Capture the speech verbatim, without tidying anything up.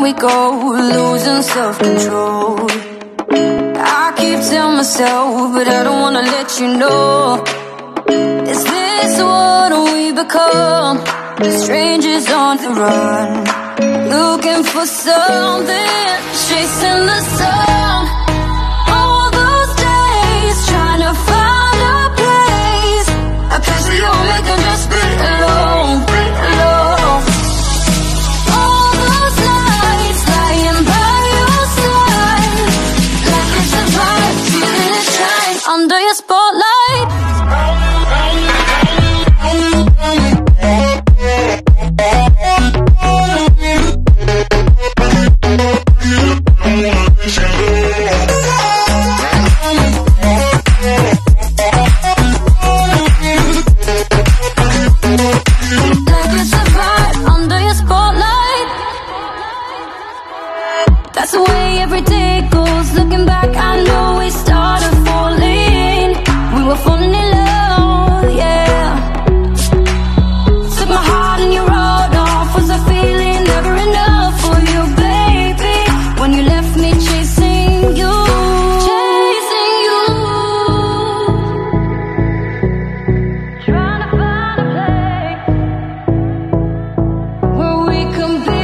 we go, losing self-control. I keep telling myself, but I don't wanna let you know. Is this what we become? Strangers on the run, looking for something, chasing the sun. All those days, trying to find a place, a place where you and me can just be alone, be alone. All those nights, lying by your side, like it's a vibe, feeling it shine under your spotlight. That's the way every day goes. Looking back, I know we started falling. We were falling in love, yeah. Took my heart and you rode off. Was I feeling never enough for you, baby? When you left me chasing you, chasing you, trying to find a place where we can be.